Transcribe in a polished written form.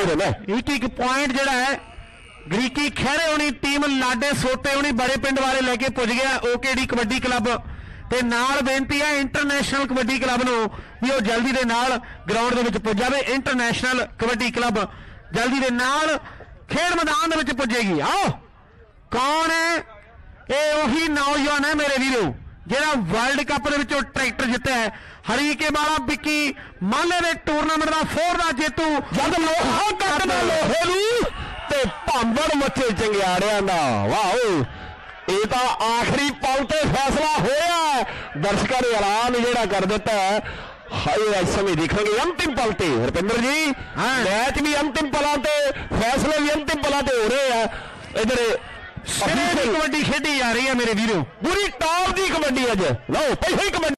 देना एक पॉइंट जड़ा है गरीकी खैरे होनी टीम लाडे सोते होनी बड़े पिंड वाले लेके पुज गया ओकेडी कबड्डी क्लब ते नाल बेनती है इंटरनेशनल कबड्डी क्लब नूं भी वो जल्दी दे नाल ग्राउंड दे विच पुज जावे। इंटरनेशनल कबड्डी क्लब जल्दी दे नाल खेड मैदान दे विच पुजेगी। आओ कौन है ये उही नौजवान है मेरे वीरो जिहड़ा वर्ल्ड कप दे विचों ट्रैक्टर जित्तिया है हरीके वाला बिक्की माले दे टूरनामेंट दा 4 दा जेतू जद लोहा कटदा लोहे नूं ते भांबड़ मथे चंगियाड़ियां दा। वाह ये तो आखिरी पल ते फैसला होया दर्शकों ने ऐलान जिहड़ा कर दिता है। हाय इस समय देखेंगे अंतिम पल ते रुपिंदर जी मैच भी अंतिम पलों ते फैसले भी अंतिम पलों ते हो रहे हैं। इधर कबड्डी खेडी जा रही है मेरे वीरों पूरी टॉप की कबड्डी अज लो पहली कबड्डी